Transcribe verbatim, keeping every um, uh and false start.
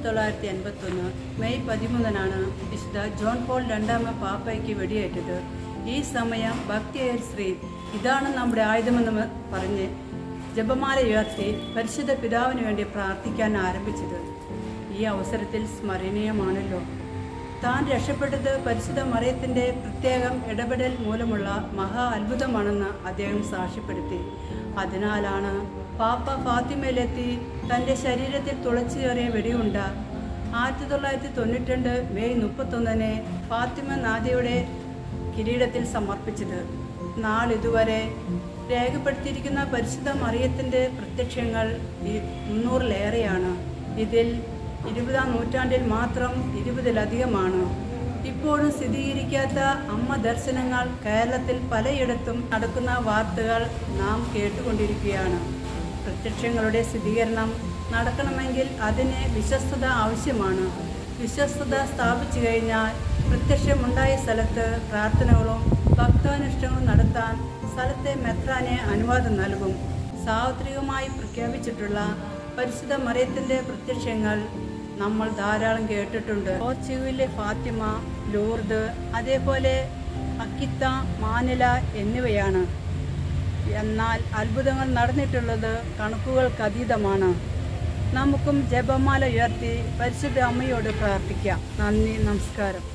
തൊള്ളായിരത്തി എൺപത്തൊന്ന് മെയ് പതിമൂന്നിനാണ് വിശുദ്ധ ജോൺ പോൾ രണ്ടാമൻ പാപ്പയ്ക്ക് വെടിയേറ്റത്. ഈ സമയം ഭക്തിയേർ ശ്രീ ഇതാണ് നമ്മുടെ ആയുധമെന്ന് പറഞ്ഞ് ജപമാല ഉയർത്തി പരിശുദ്ധ പിതാവിന് വേണ്ടി പ്രാർത്ഥിക്കാൻ ആരംഭിച്ചത് ഈ അവസരത്തിൽ സ്മരണീയമാണല്ലോ. താൻ രക്ഷപ്പെട്ടത് പരിശുദ്ധ മറിയത്തിൻ്റെ പ്രത്യേകം ഇടപെടൽ മൂലമുള്ള മഹാ അത്ഭുതമാണെന്ന് അദ്ദേഹം സാക്ഷ്യപ്പെടുത്തി. അതിനാലാണ് പാപ്പ ഫാത്തിമയിലെത്തി തൻ്റെ ശരീരത്തിൽ തുളച്ചുകയറിയ വെടിയുണ്ട ആയിരത്തി തൊള്ളായിരത്തി തൊണ്ണൂറ്റി രണ്ട് മെയ് മുപ്പത്തൊന്നിന് ഫാത്തിമ നാദിയുടെ കിരീടത്തിൽ സമർപ്പിച്ചത്. നാളിതുവരെ രേഖപ്പെടുത്തിയിരിക്കുന്ന പരിശുദ്ധ മറിയത്തിൻ്റെ പ്രത്യക്ഷങ്ങൾ മുന്നൂറിലേറെയാണ്. ഇതിൽ ഇരുപതാം നൂറ്റാണ്ടിൽ മാത്രം ഇരുപതിലധികമാണ്. ഇപ്പോഴും സ്ഥിരീകരിക്കാത്ത അമ്മ ദർശനങ്ങൾ കേരളത്തിൽ പലയിടത്തും നടക്കുന്ന വാർത്തകൾ നാം കേട്ടുകൊണ്ടിരിക്കുകയാണ്. പ്രത്യക്ഷങ്ങളുടെ സ്ഥിരീകരണം നടക്കണമെങ്കിൽ അതിന് വിശ്വസ്തത ആവശ്യമാണ്. വിശ്വസ്തത സ്ഥാപിച്ചു കഴിഞ്ഞാൽ പ്രത്യക്ഷമുണ്ടായ സ്ഥലത്ത് പ്രാർത്ഥനകളും ഭക്താനുഷ്ഠാനങ്ങളും നടത്താൻ സ്ഥലത്തെ മെത്രാനെ അനുവാദം നൽകും. സാർവത്രികമായി പ്രഖ്യാപിച്ചിട്ടുള്ള പരിശുദ്ധ മറിയത്തിൻ്റെ പ്രത്യക്ഷങ്ങൾ നമ്മൾ ധാരാളം കേട്ടിട്ടുണ്ട്. പോർച്ചുഗലിലെ ഫാത്തിമ, ലൂർദ്, അതേപോലെ അക്കിത്ത, മാനില എന്നിവയാണ്. എന്നാൽ അത്ഭുതങ്ങൾ നടന്നിട്ടുള്ളത് കണക്കുകൾക്കതീതമാണ്. നമുക്കും ജപമാല ഉയർത്തി പരിശുദ്ധ അമ്മയോട് പ്രാർത്ഥിക്കാം. നന്ദി, നമസ്കാരം.